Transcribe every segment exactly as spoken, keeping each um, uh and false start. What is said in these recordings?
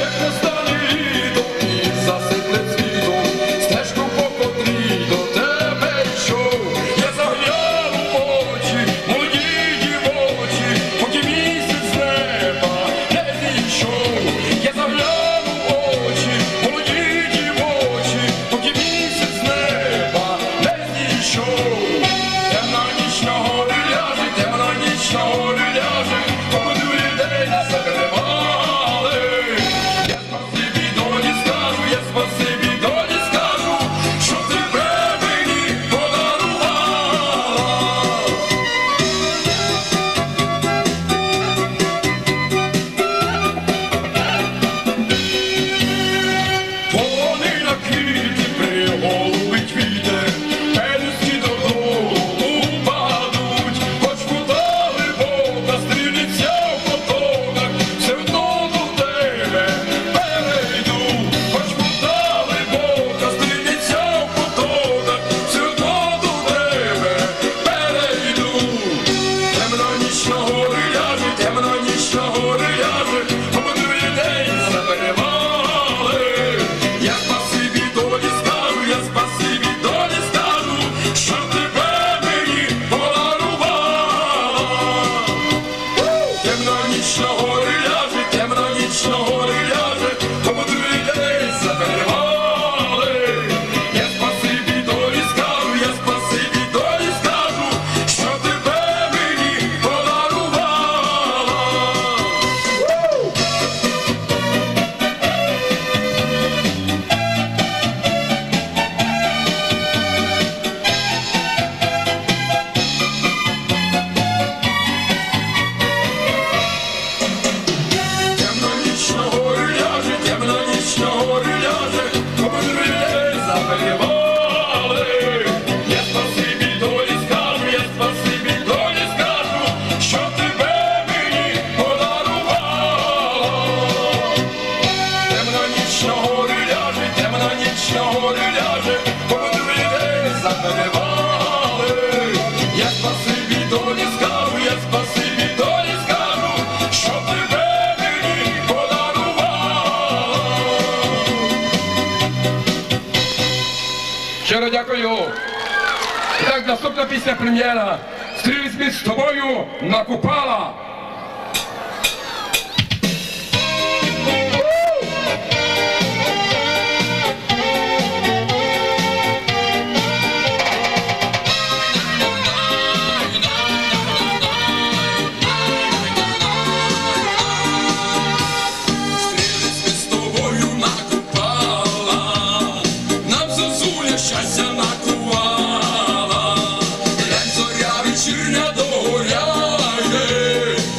Щиро дякую. І так, наступна пісня прем'єра. Стрілець між тобою на Купала. Щастя накувала, глянь, зоря вечірня догоряє,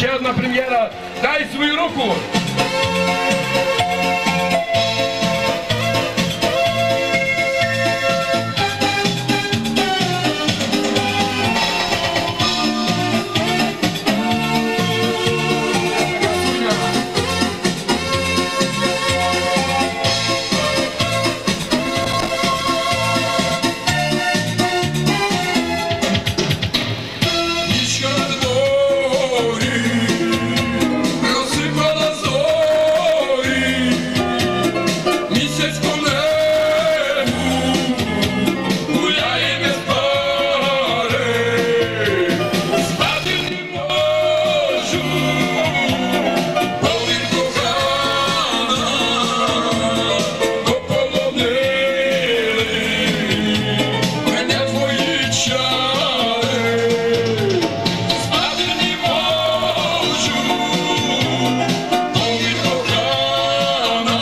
Ще одна прем'єра. Дай свою руку. Нічка над морі розсипала зорі, місяць по небу гуляє без пари, спати не можу, повір кохана, пополонили мене твої чари. Спати не можу, повір кохана,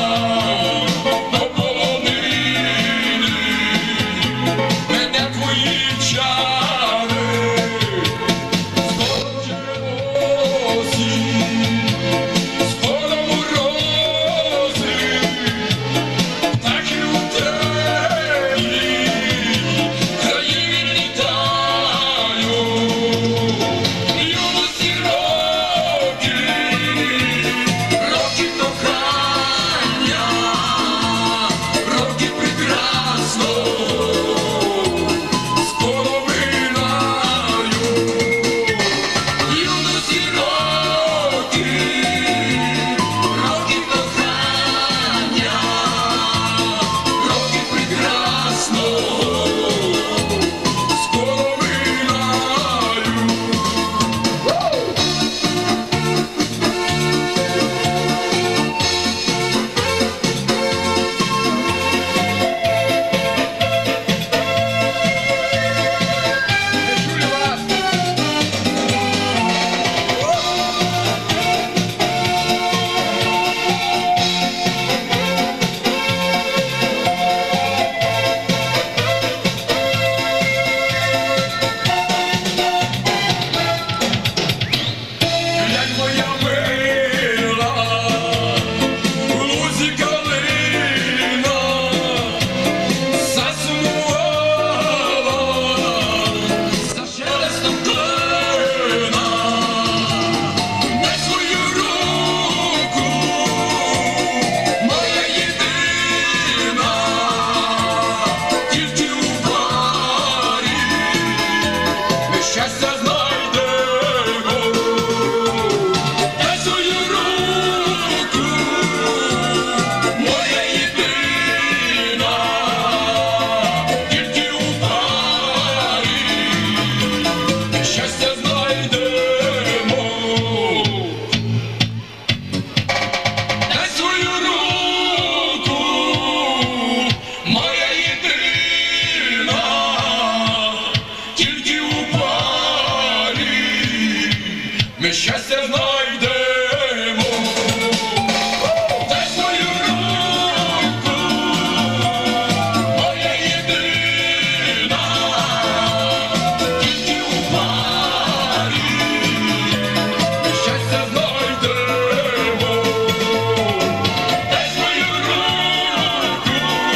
пополонили мене твої чари. Скоро вже осінь, скоро морози, птахи у теплій країні літають. Юності роки, роки кохання, роки прекрасного скоро минають. Юності роки, роки кохання, роки прекрасного скоро минають. Не чую вас. Як моя мила, у лузі калина засумувала за шелестом клена. Дай свою руку, моя єдина, тільки у парі ми щастя знайдемо. Дай свою руку, моя єдина, тільки у парі щастя знайдемо. Дай свою руку, моя єдина, тільки у парі ми щастя знайдемо. Дай свою руку, моя єдина, тільки у парі ми щастя знайдемо. Дай свою руку,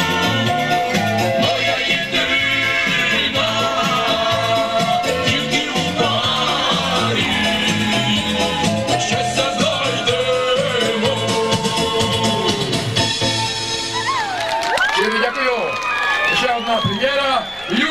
моя єдина, тільки у парі щастя знайдемо. Щиро дякую. Ще одна прем'єра.